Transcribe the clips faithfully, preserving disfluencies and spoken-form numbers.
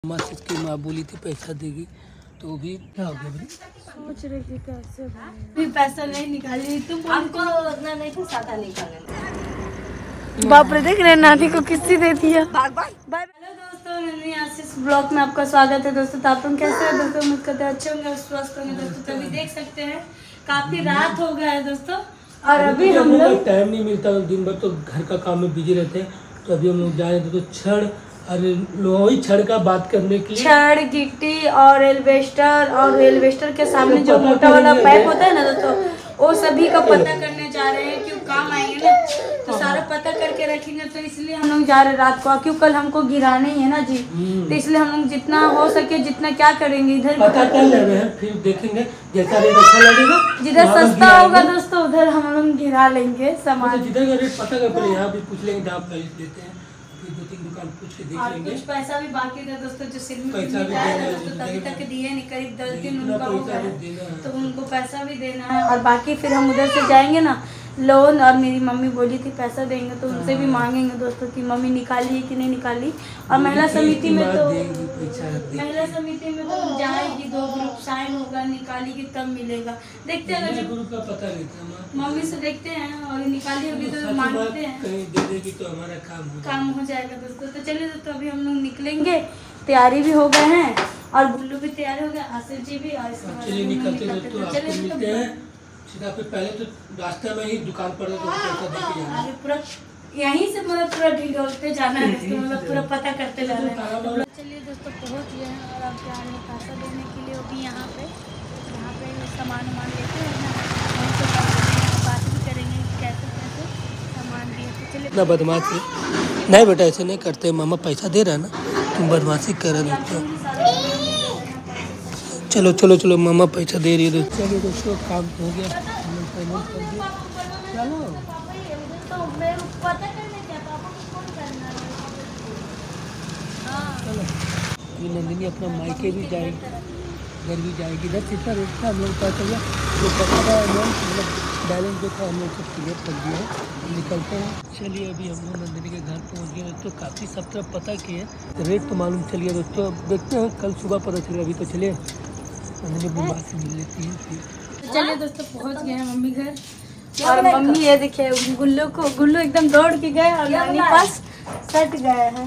माँ की माँ बोली थी पैसा देगी, तो भी क्या हो गया? सोच रही थी कैसे भी पैसा नहीं निकाली, तुम हमको उतना नहीं फंसाता निकालने। बाप रे, देख रहे नानी को किस्ती देती है। भाग भाग। हेलो दोस्तों, नन्ही आशीष ब्लॉग में आपका स्वागत है। दोस्तों तो आप लोग कैसे हैं दोस्तों? उम्मीद करते हैं अच्छे होंगे, स्वस्थ होंगे। दोस्तों तभी देख सकते हैं काफी रात हो गया है दोस्तों, और अभी हम लोग टाइम नहीं मिलता, दिन भर तो घर का काम में बिजी रहते हैं। तो अभी हम लोग जा रहे थे तो छड़, अरे लोही छड़ का बात करने के लिए, छड़, गिट्टी और एल्वेस्टर, और एल्वेस्टर के सामने जो मोटा वाला पाइप होता है ना दोस्तों, वो सभी का पता करने जा रहे हैं। क्यों काम आएंगे ना, तो सारा पता करके रखेंगे। तो इसलिए हम लोग जा रहे हैं रात को, क्यों कल हमको गिराना ही है ना जी। तो इसलिए हम लोग जितना हो सके जितना क्या करेंगे, इधर पता कर ले रहे हैं, फिर देखेंगे जैसा रेट अच्छा लगेगा, जिधर सस्ता होगा दोस्तों उधर हम लोग गिरा लेंगे सामान। जिधर का रेट पता कर, पहले यहाँ भी पूछ लेंगे, आप प्राइस देते हैं, फिर दो तीन दुकान पूछ के देख और लेंगे। कुछ पैसा भी बाकी था दोस्तों, जो सिर में पैसा भी आया देना है, दोस्तों, तभी तक दिए नहीं, करीब दस दिन इतना उनका हो पैसा गया भी देना है। तो उनको पैसा भी देना है। और बाकी फिर हम उधर से जाएंगे ना लोन, और मेरी मम्मी बोली थी पैसा देंगे, तो उनसे भी मांगेंगे दोस्तों कि मम्मी निकाली है कि नहीं निकाली। और महिला समिति में तो महिला समिति में तो जाएगी, दो ग्रुप साइन होगा, निकालेगी तब मिलेगा। देखते हैं अगर ग्रुप का पता नहीं था, मम्मी से देखते हैं, और निकाली होगी तो मांगते हैं, कहीं दे देगी तो हमारा काम हो काम हो जाएगा दोस्तों। तो चलिए दोस्तों, अभी हम लोग निकलेंगे, तैयारी भी हो गए हैं, और गुल्लू भी तैयार हो गया, आशीष जी भी। और इसके बाद चलिए निकलते दोस्तों, आपको चलिए मिलते हैं सीधा। पे पहले तो रास्ते में ही दुकान पर तो पैसा दे के जाना है। पूरा यहीं से मतलब पूरा ढिंडोलते जाना है दोस्तों, मतलब पूरा पता करते जाना है। चलिए दोस्तों, पहुंच गए हैं, और अब जा रहे हैं पैसा देने के लिए। अभी यहाँ पे यहाँ पे सामान वामान लेते हैं ना, उनसे बात भी करेंगे कैसे कैसे सामान दिए। तो चलिए इतना बदमाशी नहीं बेटा, ऐसे नहीं करते। मामा पैसा दे रहा है ना, तुम बदमाशी कर रहे हो। चलो चलो चलो, मामा पैसा दे रही है। चलो दोस्तों, काम हो गया, चलो ये नंदिनी अपना मायके भी जाएगी, घर भी जाएगी। इधर कितना रेट था हम लोग पता चल गया, जो पता था मतलब बैलेंस जो था हम लोग सब क्लियर कर दिया है। निकलते हैं, चलिए अभी हम लोग नंदिनी के घर पहुंच गए दोस्तों। काफ़ी सब तरफ पता किए, रेट तो मालूम चल गया दोस्तों। अब देखते हैं कल सुबह पता चलेगा। अभी तो चलिए नंदिनी अपनी माँ से मिल लेती है फिर। चलिए दोस्तों, पहुंच गए हैं मम्मी घर, और मम्मी ये देखिए गुल्लू को, गुल्लू एकदम दौड़ के गए और नानी पास सट गए हैं।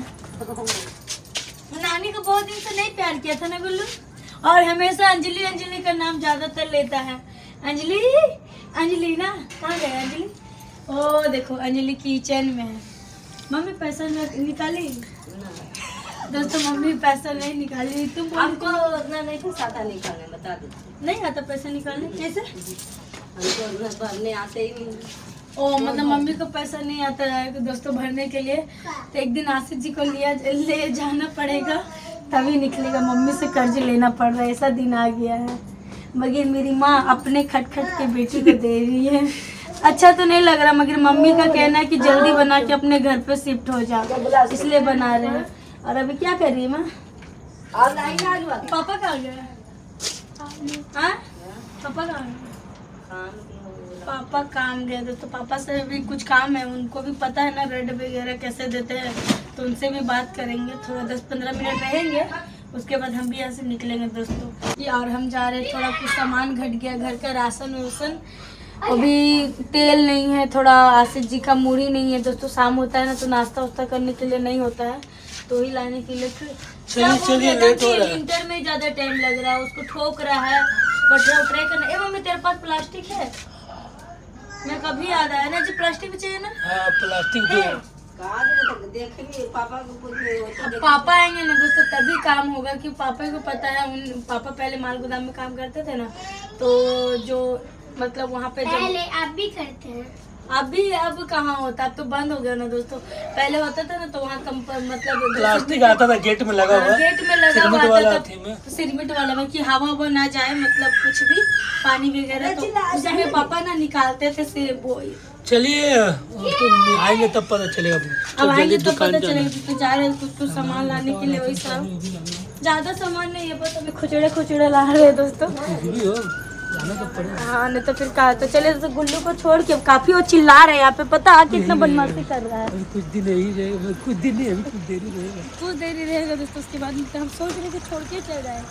नानी को बहुत दिन से नहीं प्यार किया था ना गुल्लू, और हमेशा अंजलि अंजलि का नाम ज्यादातर लेता है। अंजलि अंजलि ना, कहाँ गए अंजलि? ओ देखो, अंजलि किचन में है। मम्मी पैसा निकाली दोस्तों, मम्मी पैसा नहीं निकाली। तुम हमको उतना नहीं फंसाता निकालने, बता दो। नहीं आता पैसा निकालने? कैसे? हमको उतना भरने आते ही नहीं। ओ मतलब मम्मी को पैसा नहीं आता है दोस्तों भरने के लिए, तो एक दिन आशीष जी को लिया ले जाना पड़ेगा, तभी निकलेगा। मम्मी से कर्ज लेना पड़ रहा है, ऐसा दिन आ गया है। मगर मेरी माँ अपने खटखट के बेटी को दे रही है। अच्छा तो नहीं लग रहा, मगर मम्मी का कहना है कि जल्दी बना के अपने घर पे शिफ्ट हो जाओ, इसलिए बना रहे हैं। और अभी क्या कर रही है माँ? पापा कहाँ गए? हाँ, पापा कहाँ गए? पापा काम गए दोस्तों, पापा से भी कुछ काम है, उनको भी पता है ना रेट वगैरह कैसे देते हैं, तो उनसे भी बात करेंगे। थोड़ा दस पंद्रह मिनट रहेंगे, उसके बाद हम भी यहाँ से निकलेंगे दोस्तों। ये और हम जा रहे हैं, थोड़ा कुछ सामान घट गया घर का, राशन वासन। अभी तेल नहीं है, थोड़ा आशीष जी का मूढ़ी नहीं है दोस्तों। शाम होता है ना तो नाश्ता वास्ता करने के लिए नहीं होता है, तो ही लाने के लिए चलिए चलिए लेट हो रहा है। इंटर में ज्यादा टाइम लग रहा है, उसको ठोक रहा है, बटरा उटरा करना। ए मम्मी, तेरे पास प्लास्टिक है? मैं कभी याद आया ना जी, प्लास्टिक भी चाहिए ना। हाँ, प्लास्टिक जो देखेंगे पापा को कुछ। पापा आएंगे ना दोस्तों तभी काम होगा, कि पापा को पता है। उन पापा पहले माल गोदाम में काम करते थे ना, तो जो मतलब वहाँ पे पहले आप भी करते हैं। अभी अब कहाँ होता, अब तो बंद हो गया ना दोस्तों। पहले होता था ना, तो वहाँ मतलब प्लास्टिक आता था गेट में लगा हुआ, गेट में लगा हुआ वाला था, तो सिरमिट वाला में कि हवा वो ना जाए, मतलब कुछ भी पानी वगैरह, तो उसमें पापा ना निकालते थे से वो। चलिए तो आएंगे तब पता चलेगा। अब आएंगे तब पता चलेगा, तो जा रहे हैं कुछ कुछ सामान लाने के लिए। वही सब ज्यादा सामान नहीं है, बस अभी खुचड़े खुचड़े ला रहे हैं दोस्तों। जाना तो पड़ेगा। हाँ नहीं तो फिर कहा तो चले तो गुल्लू को छोड़ के काफी वो चिल्ला रहे हैं यहाँ पे, पता है कितना बदमाशी कर रहा है। अभी कुछ दिन ही रहेगा, कुछ दिन नहीं, अभी कुछ देर ही रहेगा। कुछ देर ही रहेगा दोस्तों, उसके बाद हम सोच रहे थे छोड़ के चल जाए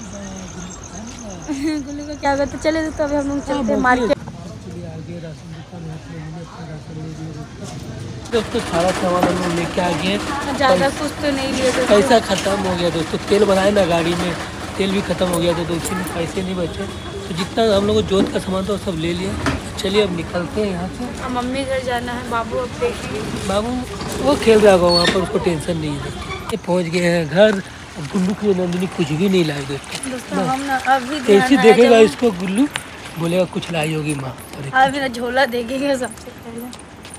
गुल्लू को क्या कहते। चले दोस्तों अभी हम लोग चलते हैं मार्केट। आगे राशन दुकान अपना राशन ले लिए दोस्तों, सारा सामान हम लोग लेके आ गए। ज्यादा कुछ तो नहीं लिए दोस्तों, पैसा खत्म हो गया दोस्तों, तेल बनाए ना गाड़ी में, तेल भी खत्म हो गया था तो इसलिए पैसे नहीं बचे, तो जितना हम लोग को जोत का सामान था वो सब ले लिया। चलिए अब निकलते हैं यहाँ से। अब मम्मी घर जाना है, बाबू अब देखेंगे। बाबू वो खेल रहा होगा वहाँ पर, उसको टेंशन नहीं है। ये पहुँच गए हैं घर। अब गुल्लू की नंदिनी कुछ भी नहीं लाई दोस्तों, दोस्तों हम ना अभी कैसे देखेगा इसको गुल्लू, बोलेगा कुछ लाई होगी माँ। अभी ना झोला देखेंगे सबसे पहले।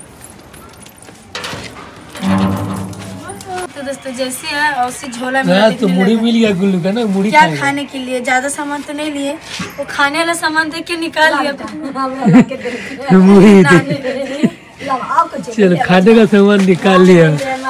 तो दोस्तों जैसे है वैसे झोला मिला तो मुड़ी मिल गया गुल्लू का ना, मुड़ी क्या खाने के लिए ज्यादा सामान तो नहीं लिए, वो खाने वाला सामान देख के निकाल लिया। चलो खाने का सामान निकाल लिया।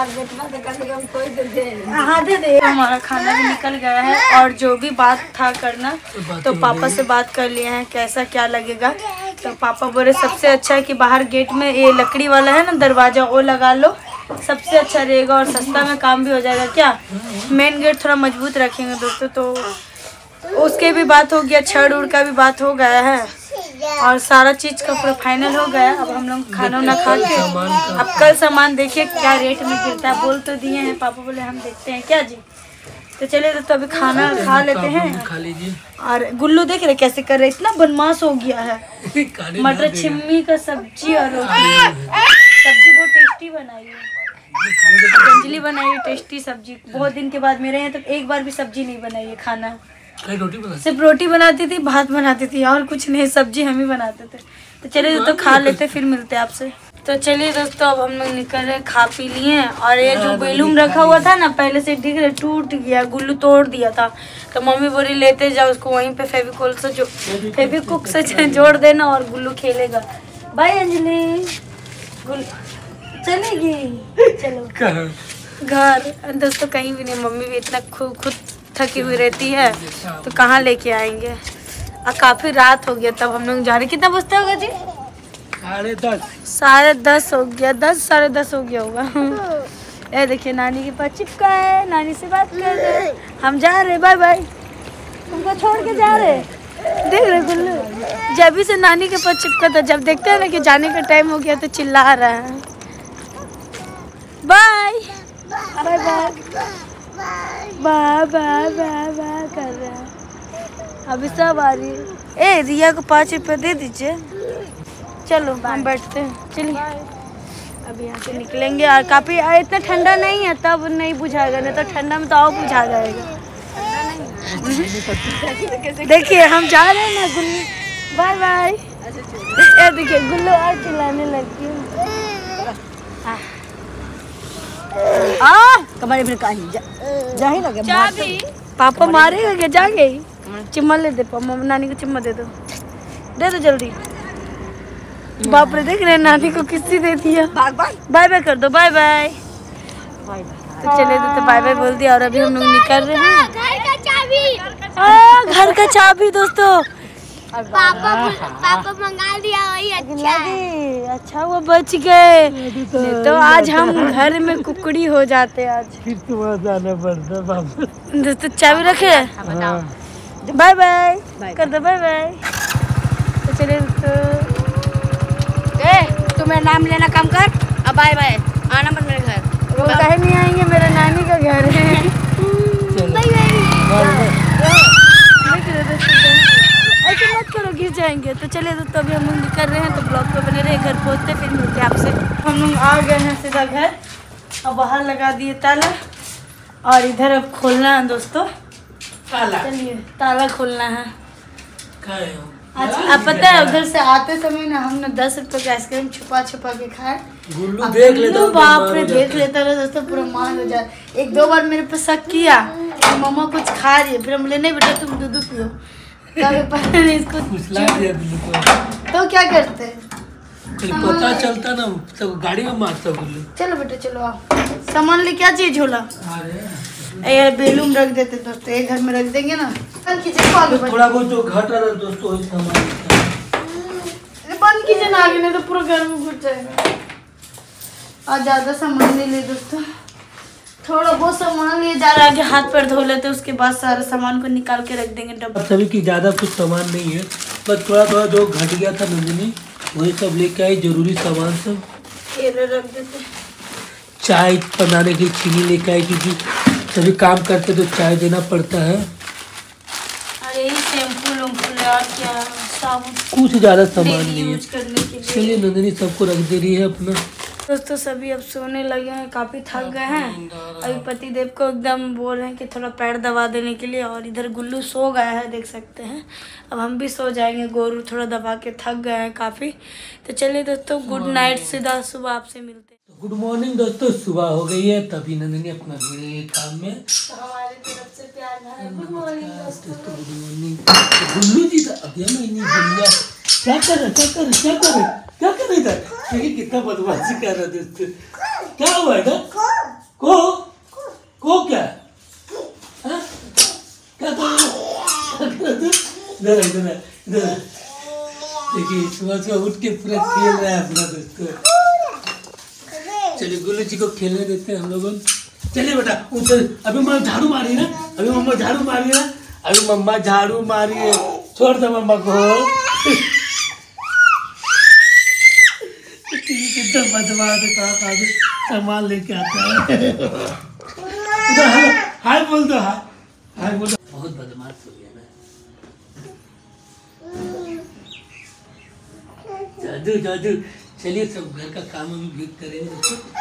हाँ दे दे। हमारा खाना भी निकल गया है और जो भी बात था करना तो पापा से बात कर लिए हैं कैसा क्या लगेगा। तो पापा बोले सबसे अच्छा है कि बाहर गेट में ये लकड़ी वाला है ना दरवाजा, वो लगा लो, सबसे अच्छा रहेगा और सस्ता में काम भी हो जाएगा। क्या मेन गेट थोड़ा मजबूत रखेंगे दोस्तों, तो उसके भी बात हो गया, छड़ उड़ का भी बात हो गया है और सारा चीज का पूरा फाइनल हो गया। अब हम लोग खाना वाना खा के अब कल सामान देखिए क्या रेट में गिरता है, बोल तो दिए हैं पापा, बोले हम देखते हैं क्या जी। तो चले तो अभी खाना खा लेते हैं। खा लीजिए। और गुल्लू देख रहे कैसे कर रहे, इतना बदमाश हो गया है। मटर छिम्मी का सब्जी और रोटी, सब्जी बहुत टेस्टी बनाई है, अंजलि बनाई है टेस्टी सब्जी। बहुत दिन के बाद मेरे यहाँ तो एक बार भी सब्जी नहीं बनाई है, खाना रोटी बना, सिर्फ रोटी बनाती थी, भात बनाती थी और कुछ नहीं, सब्जी हम ही बनाते थे। तो चलिए तो खा लेते फिर मिलते हैं आपसे। तो चलिए दोस्तों अब हम लोग निकल रहे, खा पी लिए। और ये जो बेलून रखा हुआ था ना पहले से ठीक है टूट गया, गुल्लू तोड़ दिया था, तो मम्मी बोली लेते जाओ उसको वहीं पे फेविकोल से जो फेविकुक से जोड़ देना और गुल्लू खेलेगा। बाय अंजलि, गुल्लू चलेगी। चलो घर दोस्तों कहीं भी नहीं, मम्मी भी इतना खुद खुद थकी हुई रहती है तो कहाँ लेके आएंगे। और काफी रात हो गया तब हम लोग जा रहे। कितना बजता होगा जी? साढ़े दस साढ़े दस हो गया, दस साढ़े दस हो गया होगा। ये देखिए नानी के पास चिपका है, नानी से बात कर रहे हैं। हम जा रहे, बाय बाय, तुमको छोड़ के जा रहे। देख रहे गुल्लू जब भी से नानी के पास चिपका था, जब देखते हैं ना कि जाने का टाइम हो गया तो चिल्ला रहा है। Bye bye bye bye bye bye bye कर रहे हैं। अभी सब आ रही है। ए रिया को पाँच रुपये दे दीजिए। चलो हम बैठते हैं, चलिए अभी यहाँ से निकलेंगे। और काफ़ी इतना ठंडा नहीं है तब नहीं बुझाएगा, नहीं तो ठंडा में तो और बुझा जाएगा। देखिए हम जा रहे हैं ना गुल्लू, बाय बाय। ये देखिए गुल्लू और चिल्लाने लगी आ कमरे में कहीं जा, जा ही लगे चाबी पापा मारेगा क्या? जा गई चिम्मा ले दे, पापा नानी को चिम्मा दे दो, दे दो जल्दी। बाप रे देख रहे नानी को किस्सी दे दिया। बाय बाय कर दो, बाय बाय। तो चले तो बाय बाय बोल दिया और अभी हम लोग निकल रहे हैं। घर का चाबी, घर का चाबी दोस्तों पापा पापा मंगा दिया, वही अच्छा अच्छा वो बच गए, तो आज हम घर में कुकड़ी हो जाते। आज फिर तुम्हारा जाना पड़ता बाबू। दोस्तों चाबी रखे, बाय बाय कर दो, बाय बाय। तो चलिए तो ए तू मेरा नाम लेना कम कर, अब बाय बाय, आना मत मेरे घर। वो कहे नहीं आएंगे, मेरा नानी का घर है। ऐसे मत करो गिर जाएंगे। तो चलिए दोस्तों अभी हम लोग निकल रहे हैं, तो ब्लॉग पे बने रहे, घर पहुँचते फिर मिलते हैं आपसे। हम लोग आ गए हैं सीधा घर और बाहर लगा दिए ताला और इधर अब खोलना है दोस्तों। चलिए ताला खोलना है। आज अब पता है उधर से आते समय ना हमने दस रुपए का आइसक्रीम छुपा छुपा के खाए। गुल्लू देख लेता, बाप रे देख लेता रहा दोस्तों, पूरा मान हो जाए। एक दो बार मेरे पे शक किया कि मम्मा कुछ खा रही है, फिर हम बोले नहीं बेटा तुम दूध पियो, तब पता नहीं इसको तो क्या करते हैं, पता चलता ना तो गाड़ी में मारता गुल्लू। चलो बेटा चलो आओ, सामान लेके आ जाइए झोला। ये बेलून रख देते दोस्तों, एक घर में रख देंगे ना। बंद कीजिए, थोड़ा बहुत जो घट रहा है दोस्तों वही सामान बंद कीजिए ना, आगे नहीं तो पूरा घर में घुस जाएगा। आज ज्यादा सामान नहीं ले दोस्तों, थोड़ा बहुत सामान लिए जा रहा है, आगे हाथ पैर धो लेते उसके बाद सारे सामान को निकाल के रख देंगे डब्बा। सभी की ज्यादा कुछ सामान नहीं है, बस थोड़ा थोड़ा जो घट गया था नंदिनी वही सब लेके आई, जरूरी सामान सब ये रख देते। चाय बनाने की चीनी लेके आई क्योंकि सभी काम करते तो चाय देना पड़ता है। अरे शैम्पू वैम्पू और क्या साबुन, कुछ ज्यादा सामान नहीं है। यूज करने के लिए चलिए नंदिनी सबको रख दे रही है अपना। दोस्तों सभी अब सोने लगे हैं, काफ़ी थक गए हैं। अभी पतिदेव को एकदम बोल रहे हैं कि थोड़ा पैर दबा देने के लिए, और इधर गुल्लू सो गया है देख सकते हैं। अब हम भी सो जाएंगे, गोरू थोड़ा दबा के थक गए हैं काफ़ी। तो चलिए दोस्तों गुड नाइट, सीधा सुबह आपसे मिलते हैं। गुड मॉर्निंग दोस्तों, सुबह हो गई है तभी नंदिनी अपना भिड़े काम में। तो हमारी तरफ से प्यार भरा गुड मॉर्निंग दोस्तों। Good morning. गुल्लू जी तो अभी मैं नहीं बोलिया क्या कर रहे क्या कर रहे क्या कर रहे क्या कर रहे था, देखिए कितना बदमाशी कर रहा दोस्तों। क्या हुआ था को को क्या हाँ? क्या कर रहे इधर इधर इधर देखिए सुबह सुबह उठ के पूरा खेल रहा है अपना दोस्तों। चलिए गुल्लू जी को खेलने देते हैं हम लोगों। चलिए बेटा उनसे अभी मम्मा झाड़ू मारी ना, अभी मम्मा झाड़ू मारी ना, अभी मम्मा झाड़ू मारी है, छोड़ दो मम्मा को। कितना बदमाश है, कहाँ कहाँ से सामान लेके आता है। उधर हाय हाय बोल दो, हाय हाय बोल दो। बहुत बदमाश हो गया ना जादू जादू। चलिए सब घर का काम हम भी करेंगे,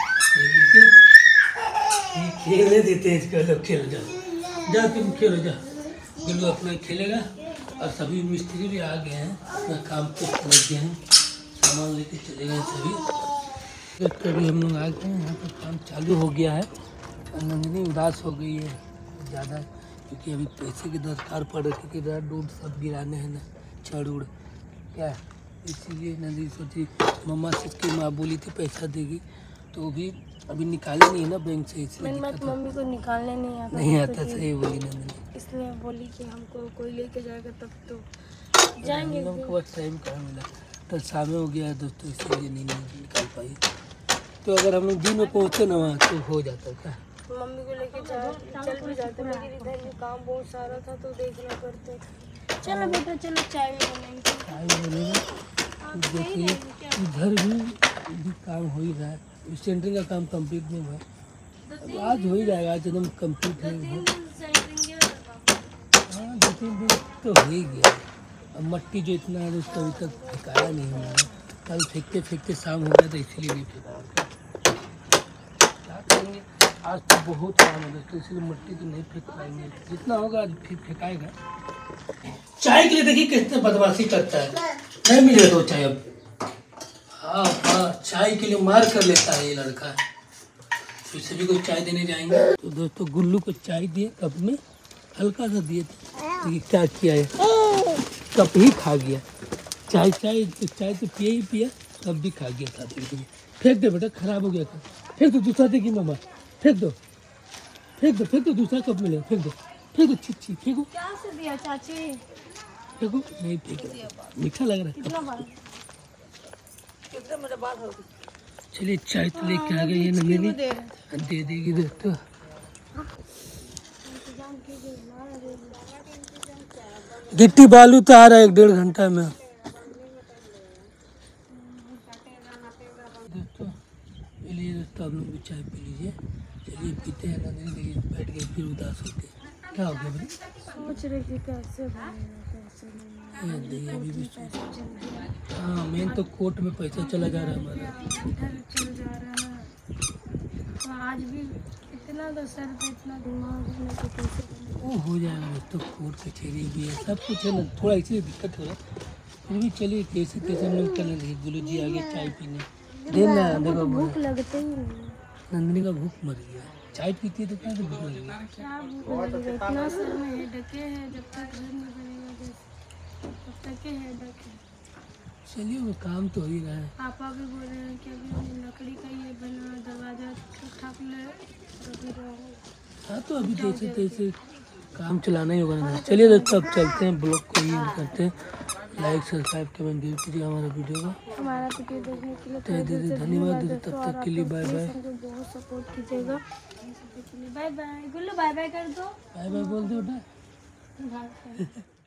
खेलने देते हैं इसको। लोग खेल जाओ जाओ तुम खेलो जाओ, गुल्लू अपना खेलेगा और सभी मिस्त्री भी आ गए हैं, अपना काम पे लग गए हैं, सामान लेके चले गए सभी। कभी हम लोग आ गए हैं, यहाँ पर काम चालू हो गया है। नंदिनी उदास हो गई है ज़्यादा क्योंकि अभी पैसे की दरकार पड़ रही है, क्योंकि रेड उड सब गिराने हैं ना छड़ उड़ क्या, इसीलिए नंदिनी सोची मम्मा से उसकी माँ बोली थी पैसा देगी तो भी अभी निकाले नहीं है ना बैंक से, इसलिए मम्मी को निकालने नहीं आता नहीं आता। सही बोली नंदिनी, इसलिए बोली कि हमको कोई लेके जाएगा तब तो जाएंगे। हम लोग को बहुत टाइम कहाँ मिला, कल शाम हो गया है दोस्तों, इसलिए नहीं निकाल पाई। तो अगर हम लोग दिन में पहुँचे ना वहाँ तो हो जाता क्या, मम्मी को लेके जा चल भी जाते, लेकिन इधर भी काम बहुत सारा था तो देखना पड़ता था। चलो बेटा चलो चाय भी बनाएंगे। चाय बनेगा देखिए, इधर भी, भी काम हो ही रहा है। सेंटरिंग का काम कंप्लीट नहीं हुआ, अब आज हो ही जाएगा, आज एकदम कंप्लीट नहीं हुआ। हाँ दो तीन दिन तो हो ही गया। अब मट्टी जो इतना है उसका अभी तक फेंकाया नहीं हुआ है, कल फेंकते फेंकते शाम हो गया तो इसलिए नहीं फेंका। क्या करेंगे, आज तो बहुत काम है दोस्तों, इसलिए मट्टी तो नहीं फेंक पाएंगे, जितना होगा आज फिर फेंकाएगा। चाय के लिए देखिए कितने बदमाशी करता है, नहीं मिलेगा तो चाय अब। हाँ हाँ चाय के लिए मार कर लेता है ये लड़का। तो सभी को चाय देने जाएंगे तो दोस्तों गुल्लू को चाय दिए कप में, हल्का सा दिए थे, देखिए क्या किया है, कप ही खा गया। चाय चाय तो चाय तो पिया ही पिया, कप भी खा गया था। देखिए फेंक दे बेटा, खराब हो गया था, फेंक दो दूसरा देगी मम्मा, फेंक दो फेंक दो फेंक दो दूसरा कप मिलेगा, फेंक दो फेंक दो छी छी फेंको। क्या से दिया चाची, फेंको नहीं फेंको, मीठा लग रहा है। चलिए चाय तो लेके आ गई है नंदिनी, दे देगी दोस्तों। गिट्टी बालू तो आ रहा है एक डेढ़ घंटा में दोस्तों। चलिए दोस्तों आप लोग भी चाय पी लीजिए। चलिए पीते हैं नंदिनी, देखिए बैठ गए फिर उदास होते हैं। क्या हो गया भाई, सोच रही थी कैसे बनेगा कैसे नहीं। अभी भी हाँ मेन तो कोर्ट में पैसा चला जा रहा है हमारा, इधर चल जा रहा है। तो आज भी इतना तो सर पे इतना दिमाग में तो कैसे वो हो जाएगा दोस्तों, कोर्ट कचहरी भी है सब कुछ है ना, थोड़ा इसीलिए दिक्कत हो रहा है। फिर भी चलिए कैसे कैसे हम लोग करने लगे। गुल्लू जी आगे चाय पीने देना, देखो भूख लगते ही नहीं। नंदिनी का भूख मर गया, चाय पीती है तो क्या भूख लगी। क्या भूख लगेगा, इतना सर में हेडेक है, जब तक घर में बनेगा जैसे तब तक हेडेक है। चलिए वो काम तो हो ही रहा है। पापा भी बोल रहे हैं कि अभी लकड़ी का ये बना दरवाजा ठीक ठाक ले, हाँ तो अभी जैसे तैसे काम चलाना ही होगा ना। चलिए दोस्तों अब चलते हैं, ब्लॉग को ही करते हैं। लाइक सब्सक्राइब कमेंट जरूर कीजिए हमारे वीडियो को। हमारा वीडियो देखने के लिए तहे दिल से धन्यवाद। तब तक के लिए बाय बाय। बहुत सपोर्ट कीजिएगा। Bye bye. Gullu bye bye कर दो। बाय बाय बोल दो बेटा।